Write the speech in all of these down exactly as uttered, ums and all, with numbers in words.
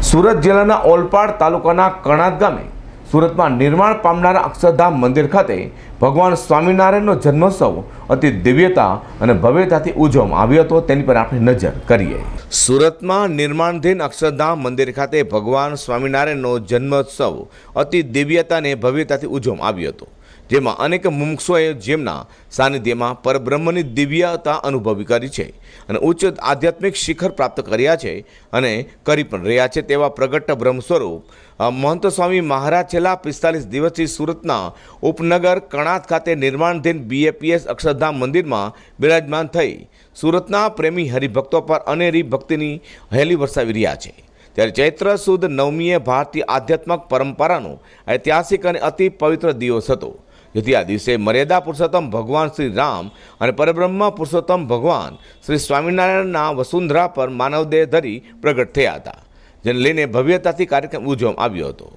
સુરત જિલ્લાના ઓલપાડ તાલુકાના કણાદ ગામે સુરતમાં નિર્માણ પામનારા અક્ષરધામ મંદિર ખાતે ભગવાન સ્વામિનારાયણનો જન્મોત્સવ અતિ દિવ્યતા અને ભવ્યતાથી ઉજવવામાં આવ્યો હતો। તેની પર આપણે નજર કરીએ। સુરતમાં નિર્માણધીન અક્ષરધામ મંદિર ખાતે ભગવાન સ્વામિનારાયણનો જન્મોત્સવ અતિ દિવ્યતા અને ભવ્યતાથી ઉજવવામાં આવ્યો હતો, જેમાં અનેક મુમુક્ષુઓએ જેમના સાનિધ્યમાં પરબ્રહ્મની દિવ્યતા અનુભવી કરી છે અને ઉચ્ચ આધ્યાત્મિક શિખર પ્રાપ્ત કર્યા છે અને કરી પણ રહ્યા છે તેવા પ્રગટ બ્રહ્મ સ્વરૂપ મહંત સ્વામી મહારાજ છેલ્લા પિસ્તાલીસ દિવસથી સુરતના ઉપનગર કણાદ ખાતે નિર્માણધીન બીએપીએસ અક્ષરધામ મંદિરમાં બિરાજમાન થઈ સુરતના પ્રેમી હરિભક્તો પર અનેરી ભક્તિની હેલી વરસાવી રહ્યા છે। ત્યારે ચૈત્ર સુદ નવમીએ ભારતીય આધ્યાત્મિક પરંપરાનો ઐતિહાસિક અને અતિ પવિત્ર દિવસ હતો, જેથી આ દિવસે મર્યાદા પુરુષોત્તમ ભગવાન શ્રી રામ અને પરબ્રહ્મ પુરુષોત્તમ ભગવાન શ્રી સ્વામિનારાયણના વસુંધરા પર માનવદેહ ધરી પ્રગટ થયા હતા, જેને લઈને ભવ્યતાથી કાર્યક્રમ ઉજવવામાં આવ્યો હતો।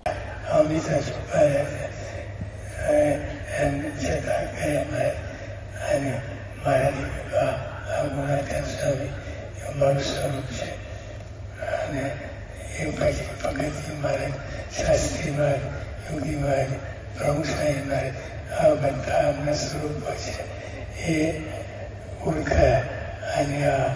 શાસ્ત્રી માર્ગ, યોગી માર્ગ, પ્રભુશાહી માર્ગ, આ બધા અમને સ્વરૂપો છે એ ઓળખાય અને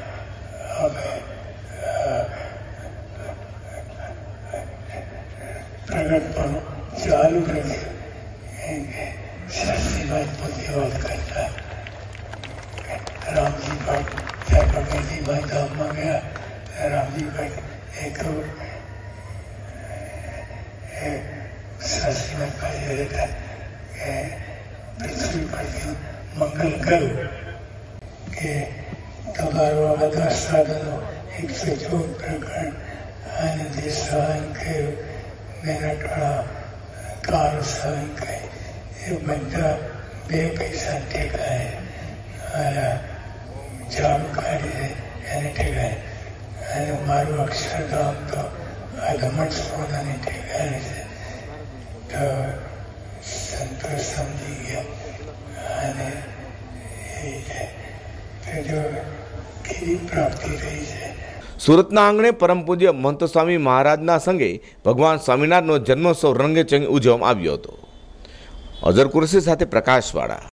પ્રગટ પણ ચાલુ કર્યું। શાસ્ત્રી માર્ગ પોતે વાત કરતા રામજી ભટ્ટ ત્યાં ભગવતીભાઈ ગામમાં ગયા, રામજી ભટ્ટ એક શાસ્ત્રીના કાર્ય રહેતા કે પૃથ્વી પરથી મંગલ કરું કે તમારો આ બધા સાધનો એકસો ચૌદ પ્રકરણ અને જે સહન કર્યું મેરટવાળા કાળ સહન કરી એ બધા બે પૈસા ટેકાય અને જામ કાઢી એને ટેકાય અને મારું અક્ષરધામ તો આ ઘમટ સોનાની ટેકાય છે। તો સંતોષ સમજી ગયા અને એ જો કેવી પ્રાપ્તિ થઈ છે। સુરતના આંગણે પરમ પૂજ્ય મહંત સ્વામી મહારાજના સંગે ભગવાન સ્વામિનારાયણનો જન્મોત્સવ રંગે ચંગે ઉજવવામાં આવ્યો હતો। અઝર કુરેશી સાથે પ્રકાશવાળા।